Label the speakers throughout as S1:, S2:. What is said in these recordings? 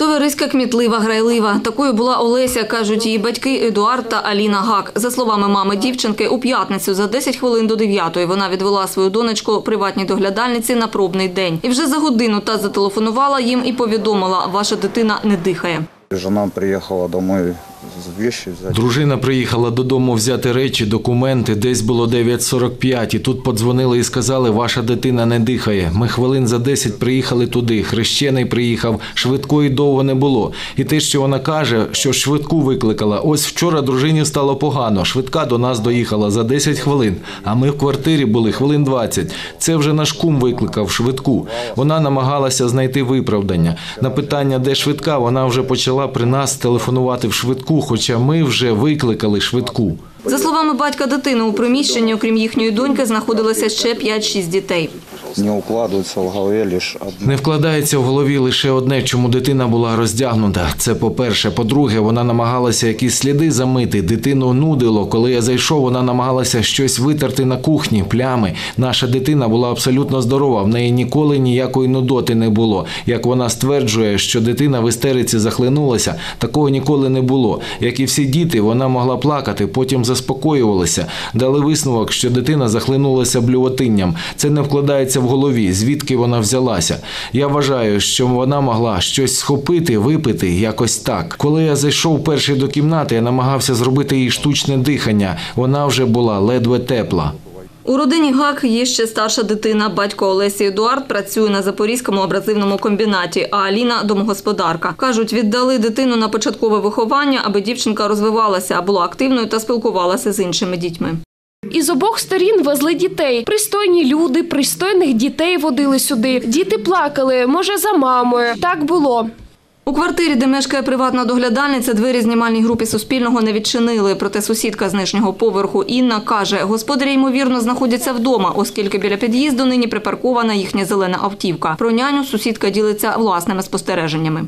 S1: Товариська, кмітлива, грайлива. Такою була Олеся, кажуть її батьки Едуард та Аліна Гак. За словами мами дівчинки, у п'ятницю за 10 хвилин до 9-ї вона відвела свою донечку приватній доглядальниці на пробний день. І вже за годину та зателефонувала їм і повідомила – ваша дитина не дихає.
S2: Жена приїхала додому.
S3: Дружина приїхала додому взяти речі, документи. Десь було 9:45 і тут подзвонили і сказали, ваша дитина не дихає. Ми хвилин за 10 приїхали туди, хрещений приїхав, швидкої довго не було. І те, що вона каже, що швидку викликала. Ось вчора дружині стало погано, швидка до нас доїхала за 10 хвилин, а ми в квартирі були хвилин 20. Це вже наш кум викликав швидку. Вона намагалася знайти виправдання. На питання, де швидка, вона вже почала при нас телефонувати в швидку, хоча ми вже викликали швидку.
S1: За словами батька дитини, у приміщенні, окрім їхньої доньки, знаходилося ще 5-6 дітей.
S3: Не вкладається в голові лише одне, чому дитина була роздягнута. Це по-перше. По-друге, вона намагалася якісь сліди замити. Дитину нудило. Коли я зайшов, вона намагалася щось витерти на кухні, плями. Наша дитина була абсолютно здорова. В неї ніколи ніякої нудоти не було. Як вона стверджує, що дитина в істериці захлинулася, такого ніколи не було. Як і всі діти, вона могла плакати, потім заспокоювалася. Дали висновок, що дитина захлинулася блювотинням. Це не вкладається в голові, звідки вона взялася. Я вважаю, що вона могла щось схопити, випити, якось так. Коли я зайшов перший до кімнати, я намагався зробити їй штучне дихання. Вона вже була ледве тепла.
S1: У родині Гак є ще старша дитина. Батько Олесі Едуард працює на Запорізькому абразивному комбінаті, а Аліна – домогосподарка. Кажуть, віддали дитину на початкове виховання, аби дівчинка розвивалася, була активною та спілкувалася з іншими дітьми.
S4: Із обох сторін везли дітей. Пристойні люди, пристойних дітей водили сюди. Діти плакали, може, за мамою. Так було.
S1: У квартирі, де мешкає приватна доглядальниця, двері знімальній групі Суспільного не відчинили. Проте сусідка з нижнього поверху Інна каже, господарі, ймовірно, знаходяться вдома, оскільки біля під'їзду нині припаркована їхня зелена автівка. Про няню сусідка ділиться власними спостереженнями.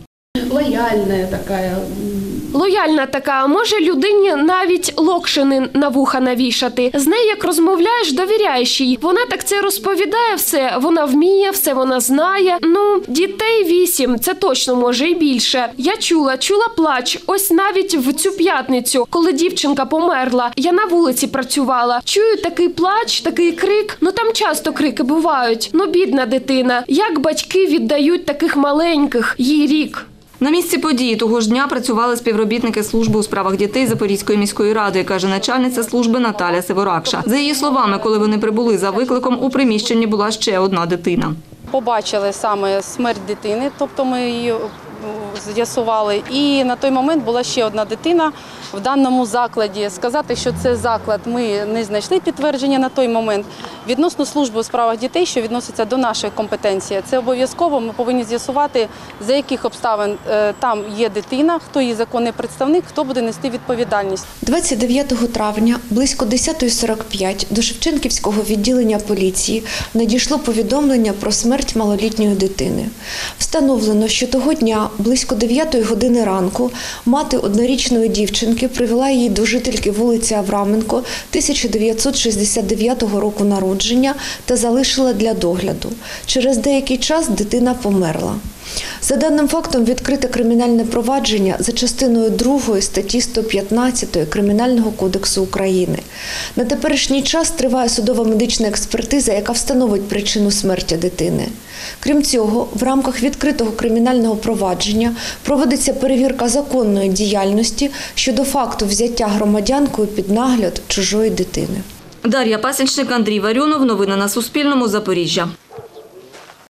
S4: Лояльна така, може людині навіть локшини на вуха навішати. З нею, як розмовляєш, довіряєш їй. Вона так це розповідає все, вона вміє, все вона знає. Дітей 8, це точно може і більше. Я чула плач. Ось навіть в цю п'ятницю, коли дівчинка померла, я на вулиці працювала. Чую такий плач, такий крик. Там часто крики бувають. Бідна дитина. Як батьки віддають таких маленьких, їй рік.
S1: На місці події того ж дня працювали співробітники служби у справах дітей Запорізької міської ради, каже начальниця служби Наталя Сиворакша. За її словами, коли вони прибули за викликом, у приміщенні була ще одна дитина.
S5: Побачили саме смерть дитини, тобто ми її з'ясували. І на той момент була ще одна дитина в даному закладі. Сказати, що це заклад, ми не знайшли підтвердження на той момент. Відносно служби у справах дітей, що відноситься до нашої компетенції, це обов'язково ми повинні з'ясувати, за яких обставин там є дитина, хто її законний представник, хто буде нести відповідальність.
S6: 29 травня близько 10:45 до Шевченківського відділення поліції надійшло повідомлення про смерть малолітньої дитини. Встановлено, що того дня близько 9 години ранку мати однорічної дівчинки привела її до жительки вулиці Авраменко 1969 року народження та залишила для догляду. Через деякий час дитина померла. За даним фактом відкрите кримінальне провадження за частиною 2 статті 115 Кримінального кодексу України. На теперішній час триває судова медична експертиза, яка встановить причину смерті дитини. Крім цього, в рамках відкритого кримінального провадження проводиться перевірка законної діяльності щодо факту взяття громадянкою під нагляд чужої дитини.
S1: Дар'я Пасічник, Андрій Варіонов. Новини на Суспільному. Запоріжжя.